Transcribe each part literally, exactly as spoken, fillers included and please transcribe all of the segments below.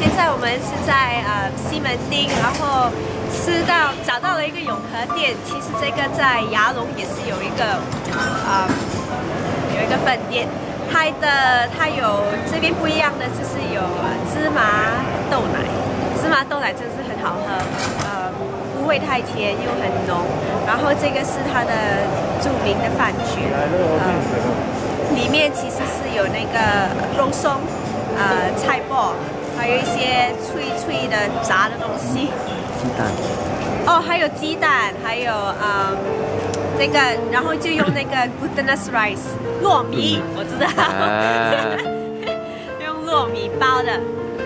现在我们是在呃西门町，然后吃到找到了一个永和店。其实这个在牙龙也是有一个啊、呃、有一个分店。它的它有这边不一样的就是有芝麻豆奶，芝麻豆奶真是很好喝，呃不会太甜又很浓。然后这个是它的著名的饭卷，呃里面其实是有那个肉松，呃菜脯。 还有一些脆脆的炸的东西， 鸡蛋。 哦，还有鸡蛋，还有嗯，这个，然后就用那个 glutinous rice 糯米，我知道，啊、用糯米包的，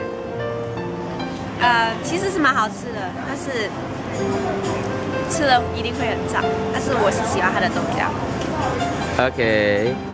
呃，其实是蛮好吃的，但是吃了一定会很胀，但是我是喜欢它的豆浆。 OK。